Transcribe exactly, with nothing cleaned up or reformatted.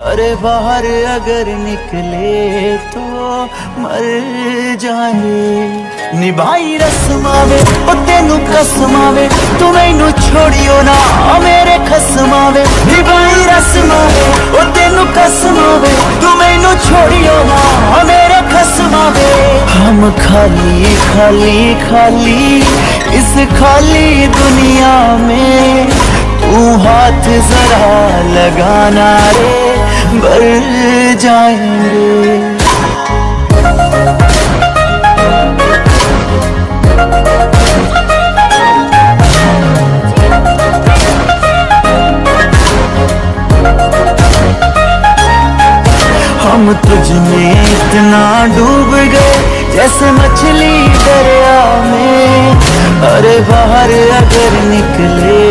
अरे बाहर अगर निकले तो मर जाएंगे। निभाई रस्मावे ओ तेनू कसमावे, तू मैनू छोड़ियो ना मेरे खसमावे। निभाई रस्मावे ओ तेनू कसमावे, तू मैनू छोड़ियो ना मेरे खसमावे। हम खाली खाली खाली इस खाली दुनिया में, तू हाथ जरा लगाना रे भर जाएंगे। हम तुझ में इतना डूब गए जैसे मछली दरिया में। अरे बाहर अगर निकले